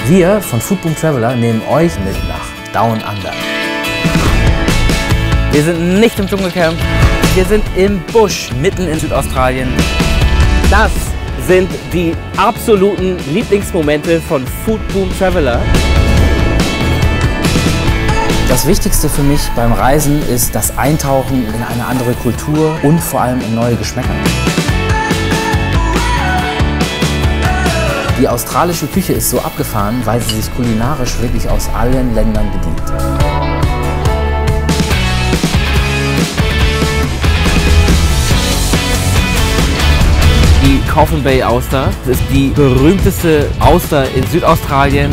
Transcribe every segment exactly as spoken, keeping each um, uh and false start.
Wir von Foodboom Traveler nehmen euch mit nach Down Under. Wir sind nicht im Dschungelcamp, wir sind im Busch, mitten in Südaustralien. Das sind die absoluten Lieblingsmomente von Foodboom Traveler. Das Wichtigste für mich beim Reisen ist das Eintauchen in eine andere Kultur und vor allem in neue Geschmäcker. Die australische Küche ist so abgefahren, weil sie sich kulinarisch wirklich aus allen Ländern bedient. Die Coffin Bay Auster, das ist die berühmteste Auster in Südaustralien.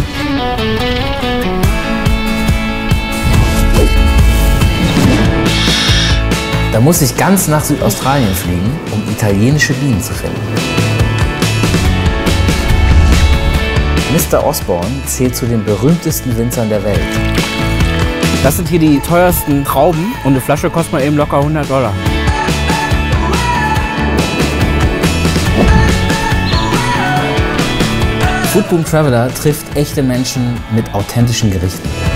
Da muss ich ganz nach Südaustralien fliegen, um italienische Bienen zu finden. Mister Osborne zählt zu den berühmtesten Winzern der Welt. Das sind hier die teuersten Trauben und eine Flasche kostet mal eben locker hundert Dollar. Foodboom Traveler trifft echte Menschen mit authentischen Gerichten.